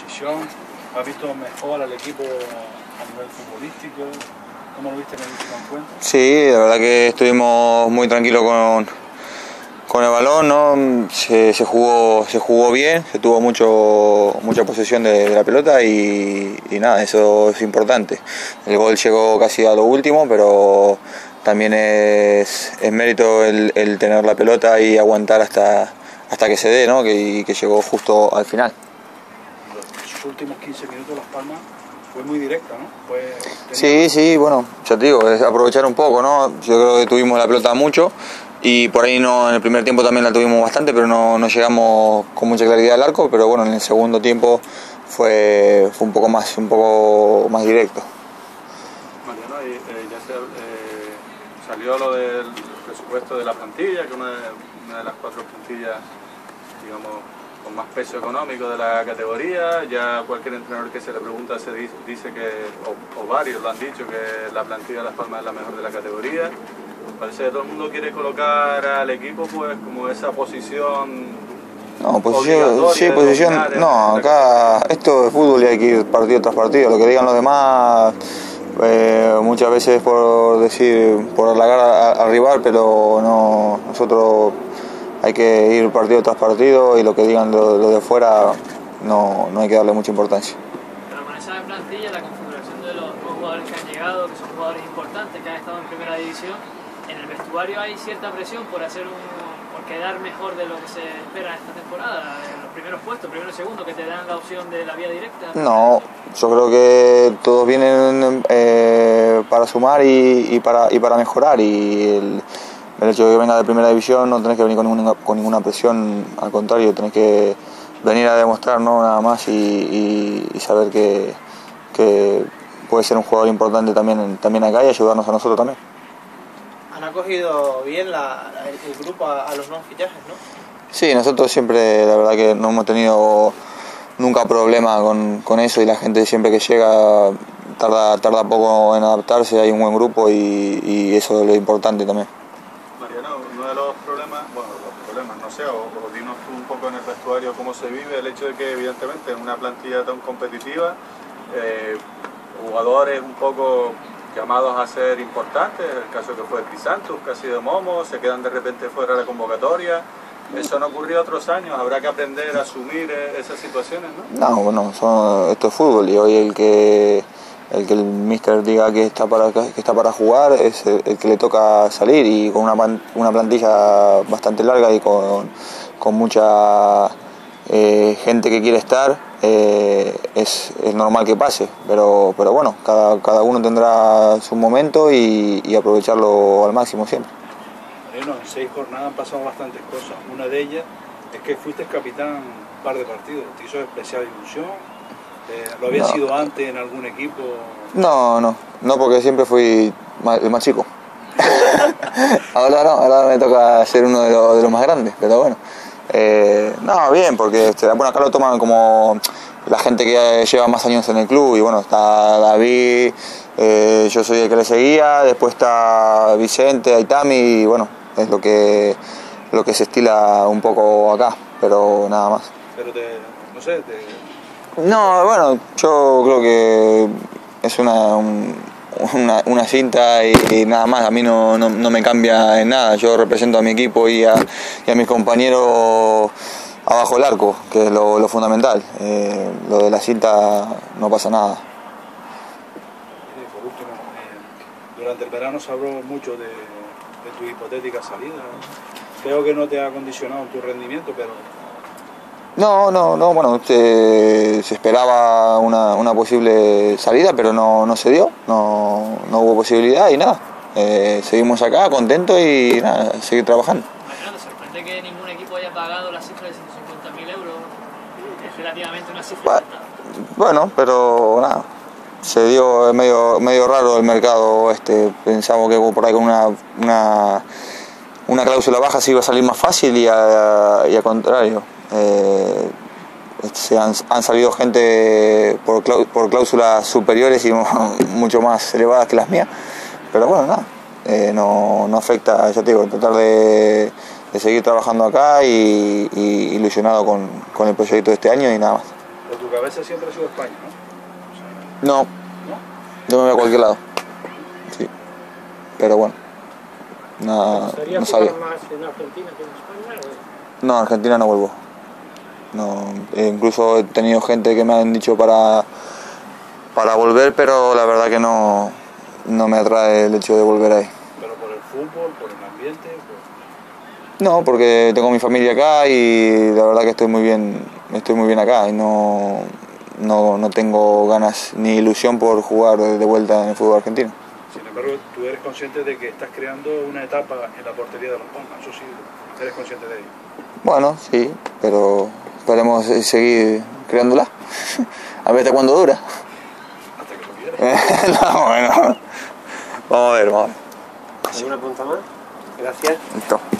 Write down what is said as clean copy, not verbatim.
posición? ¿Has visto mejor al equipo a nivel futbolístico? ¿Cómo lo viste en el último encuentro? Sí, la verdad que estuvimos muy tranquilos con el balón, ¿no? Se jugó bien, se tuvo mucha posesión de la pelota y nada, eso es importante. El gol llegó casi a lo último, pero también es mérito el tener la pelota y aguantar hasta que se dé, ¿no? Que llegó justo al final. Los últimos 15 minutos Las Palmas fue muy directa, ¿no? Sí, bueno, ya te digo, es aprovechar un poco, ¿no? Yo creo que tuvimos la pelota mucho y por ahí no, en el primer tiempo también la tuvimos bastante, pero no llegamos con mucha claridad al arco, pero bueno, en el segundo tiempo fue un poco más directo. Mariano, ya salió lo del presupuesto de la plantilla, que una de las 4 plantillas, digamos, con más peso económico de la categoría. Ya cualquier entrenador que se le pregunta dice que, o varios lo han dicho, que la plantilla de Las Palmas es la mejor de la categoría. Parece que todo el mundo quiere colocar al equipo pues como esa posición. No, posición, no, acá esto es fútbol y hay que ir partido tras partido. Lo que digan los demás, muchas veces por halagar al rival, pero no, nosotros hay que ir partido tras partido y lo que digan los de fuera no hay que darle mucha importancia. Pero con esa plantilla, la configuración de los nuevos jugadores que han llegado, que son jugadores importantes, que han estado en primera división, en el vestuario hay cierta presión por quedar mejor de lo que se espera esta temporada, en los primeros puestos, primero y segundo, que te dan la opción de la vía directa. No, yo creo que todos vienen para sumar y para mejorar, y el hecho de que venga de primera división no tenés que venir con ninguna presión, al contrario, tenés que venir a demostrar, ¿no? Nada más y saber que puede ser un jugador importante también acá y ayudarnos a nosotros también. Han acogido bien el grupo a los nuevos fichajes, ¿no? Sí, nosotros siempre, la verdad que no hemos tenido nunca problema con eso, y la gente siempre que llega tarda poco en adaptarse, hay un buen grupo y eso es lo importante también. Mariano, uno de los problemas, no sé, o dinos tú un poco en el vestuario cómo se vive el hecho de que evidentemente en una plantilla tan competitiva, jugadores un poco llamados a ser importantes, el caso que fue Crisantos, que ha sido Momo, se quedan de repente fuera de la convocatoria. Eso no ocurrió otros años, habrá que aprender a asumir esas situaciones, ¿no? No, bueno, esto es fútbol, y hoy el que el míster diga que está para jugar es el que le toca salir, y con una plantilla bastante larga y con mucha gente que quiere estar, es normal que pase, pero bueno, cada uno tendrá su momento y aprovecharlo al máximo siempre. Mariano, en 6 jornadas han pasado bastantes cosas. Una de ellas es que fuiste capitán un par de partidos. ¿Te hizo especial ilusión? ¿Lo había sido antes en algún equipo? No, porque siempre fui el más chico. ahora me toca ser uno de los más grandes, pero bueno. No, bien, porque acá lo toman como la gente que lleva más años en el club, y bueno, está David, yo soy el que le seguía, después está Vicente, Aitami, y bueno, es lo que se estila un poco acá, pero nada más. Pero no sé, No, bueno, yo creo que es una cinta y nada más. A mí no me cambia en nada. Yo represento a mi equipo y a mis compañeros abajo del arco, que es lo fundamental. Lo de la cinta no pasa nada. Por último, durante el verano se habló mucho de tu hipotética salida. Creo que no te ha condicionado tu rendimiento, pero... No, bueno, se esperaba una posible salida, pero no se dio, no hubo posibilidad y nada. Seguimos acá contentos y nada, seguir trabajando. Mariano, ¿te sorprende que ningún equipo haya pagado la cifra de 150.000 euros? Es relativamente una cifra alta. Bueno, pero nada, se dio medio raro el mercado. Pensamos que por ahí con una cláusula baja se iba a salir más fácil y al contrario. Han salido gente por cláusulas superiores y mucho más elevadas que las mías, pero bueno, nada, no afecta, ya te digo, tratar de seguir trabajando acá y ilusionado con el proyecto de este año y nada más. cabeza siempre ha sido España, ¿no? No, yo me voy a cualquier lado. Sí, pero bueno, no sabía. más en Argentina que en España? No, en Argentina no vuelvo. No, incluso he tenido gente que me han dicho para volver, pero la verdad que no me atrae el hecho de volver ahí. ¿Pero por el fútbol, por el ambiente? No, porque tengo mi familia acá y la verdad que estoy muy bien acá y no tengo ganas ni ilusión por jugar de vuelta en el fútbol argentino. Sin embargo, tú eres consciente de que estás creando una etapa en la portería de Las Palmas, eso sí, eres consciente de ello. Bueno, sí, pero esperemos seguir creándola. A ver hasta cuándo dura. Hasta que lo quieras. No, bueno. Vamos a ver. ¿Alguna pregunta más? Gracias. Listo.